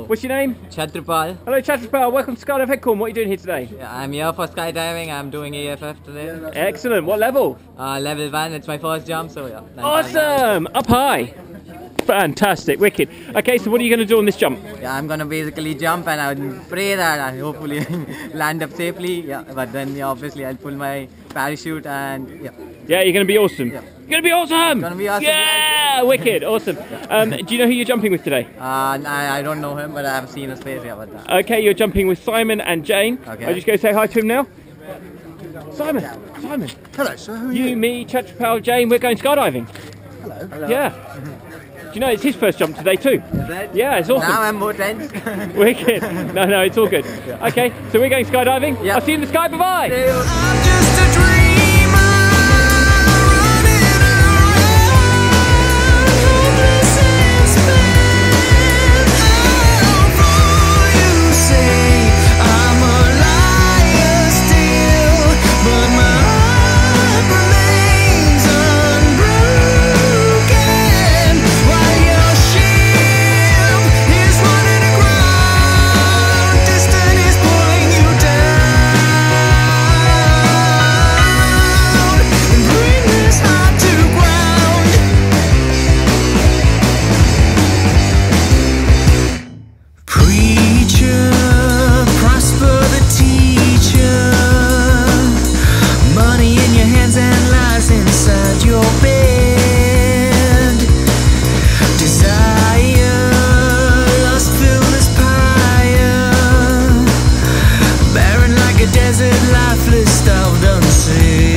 What's your name? Chhatrapal. Hello, Chhatrapal. Welcome to Skydive Headcorn. What are you doing here today? Yeah, I'm here for skydiving. I'm doing AFF today. Excellent. What level? Level 1. It's my first jump, so yeah. Awesome. Up high. Fantastic. Wicked. Okay, so what are you going to do on this jump? Yeah, I'm gonna basically jump and I would pray that I hopefully land up safely. Yeah, but then yeah, obviously I'll pull my parachute and yeah. Yeah, you're going to be awesome. Yeah. You're going to be awesome. Gonna be awesome. Yeah, wicked. Awesome. Do you know who you're jumping with today? I don't know him, but I have seen his face. Yeah, but Okay, you're jumping with Simon and Jane. Okay. I'll just go say hi to him now. Simon. Hello, sir. Who are You, me, Chhatrapal, Jane, we're going skydiving. Hello. Yeah. Do you know it's his first jump today too? is it? Yeah, it's awesome. Now I'm more tense. Wicked. No, it's all good. Okay, so we're going skydiving. Yeah. I'll see you in the sky. Bye-bye. I'm just a dreamer, running around, hopeless and spent. How far you say I'm a liar still, but my heart remains unbroken. While your ship is running aground, distance is pulling you down, and bring this heart to ground. Preacher, prosper the teacher. Money in your hands and lies inside your bed. Desire, lust filled as pyre. Barren like a desert, lifeless, starved, unsaid.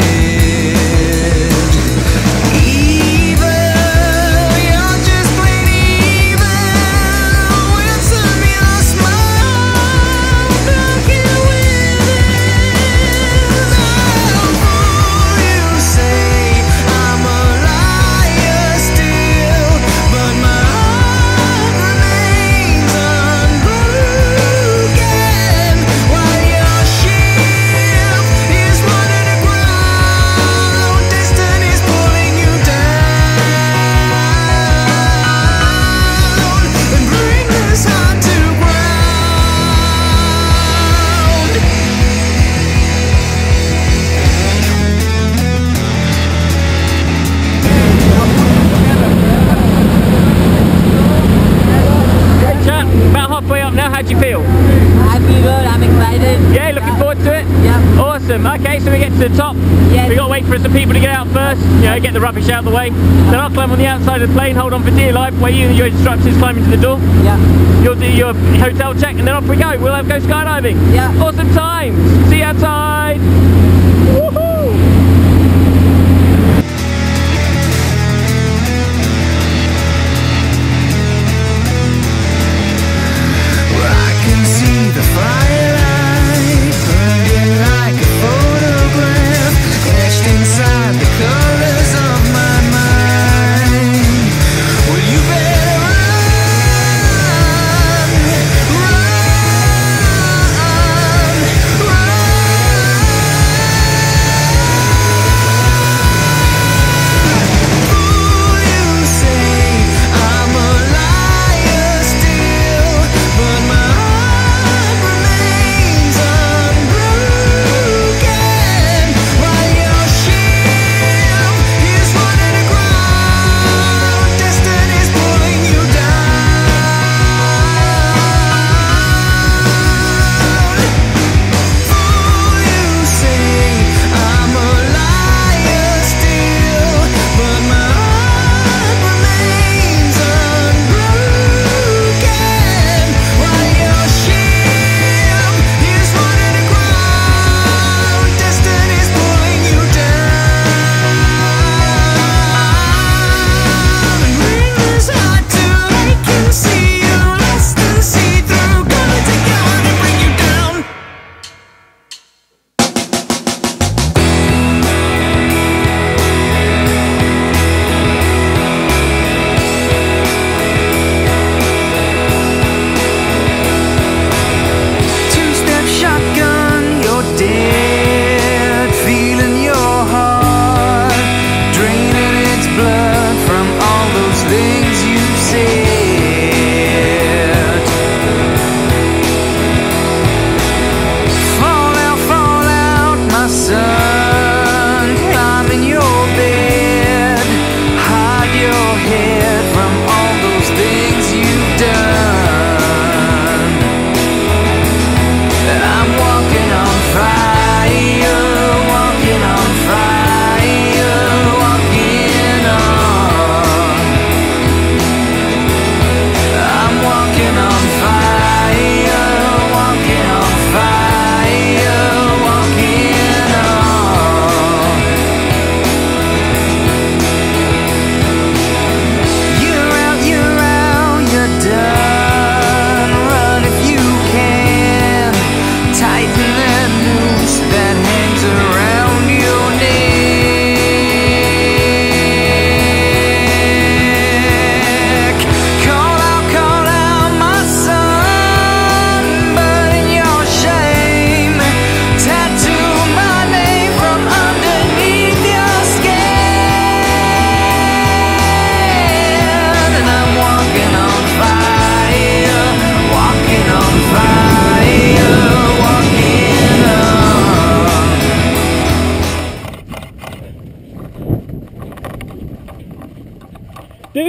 Evil, you're just plain evil. With some your smile, broken within. How fool you say I'm a liar still, but my heart remains unbroken. While your ship is running aground, distance is pulling you down, and bring this heart to ground. Chat, about halfway up now. How do you feel? I feel good. I'm excited. Yeah, looking forward to it? Yeah. Awesome. Okay, so we get to the top. Yes. We got to wait for some people to get out first. You know, get the rubbish out of the way. Then I'll climb on the outside of the plane, hold on for dear life, where you and your instructors climb into the door. Yeah. You'll do your hotel check and then off we go. We'll go skydiving. Yeah. Awesome times. See you outside. Woohoo! I can see the firelight burning like a photograph, etched inside the colors of my mind. Well, you better run, run, run.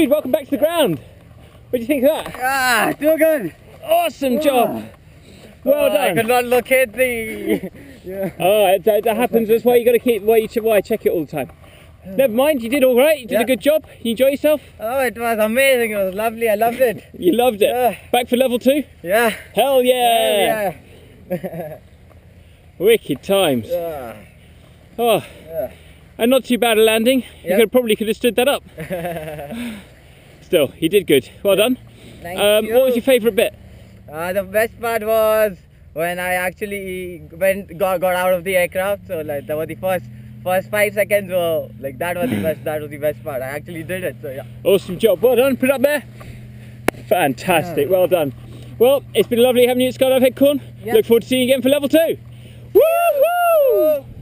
Dude, welcome back to the ground. What do you think of that? Ah, too good. Awesome job. Well I done. could not locate the. Oh, that happens. That's why you got to keep. Why I check it all the time. Never mind. You did all right. You did a good job. You enjoy yourself. Oh, it was amazing. It was lovely. I loved it. You loved it. Yeah. Back for level 2. Yeah. Hell yeah. Wicked times. Yeah. Oh. And not too bad a landing. Yep. You probably could have stood that up. Still, you did good. Well done. Thank you. What was your favourite bit? The best part was when I actually got out of the aircraft. So like that was the first 5 seconds were like that was the best. That was the best part. I actually did it. So yeah. Awesome job. Well done. Put it up there. Fantastic. Well done. Well, it's been lovely having you at Skydive Headcorn. Yep. Look forward to seeing you again for level 2. Woo woo!